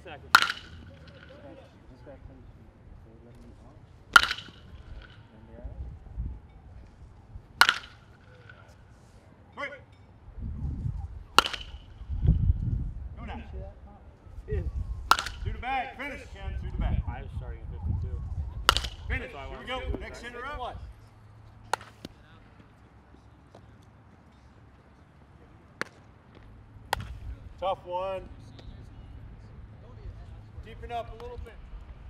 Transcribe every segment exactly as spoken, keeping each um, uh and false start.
seconds. Go now. Through the back. Finish, Ken. Through the back. I was starting at fifty-two. Finish. Here we go. Next center up. Tough one. Deepen up a little bit.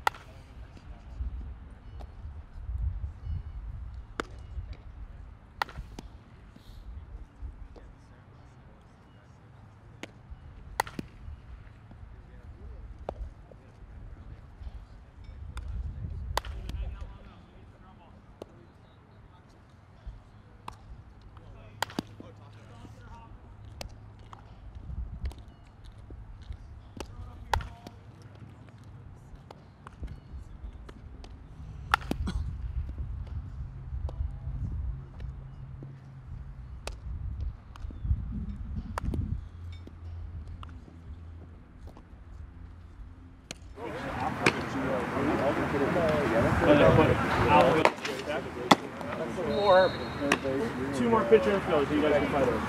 Two more, two more pitcher infielders so you guys can fight over.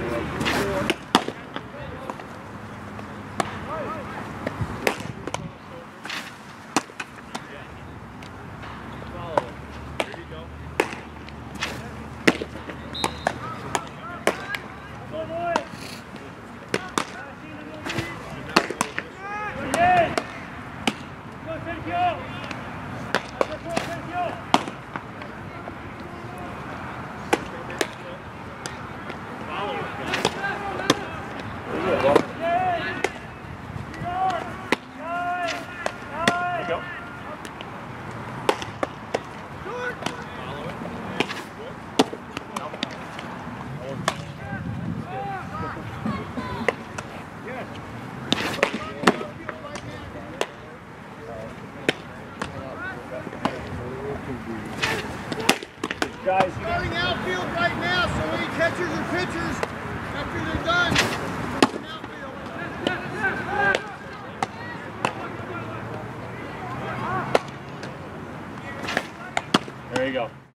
Guys, starting outfield right now, so any catchers or pitchers, after they're done, outfield. There you go.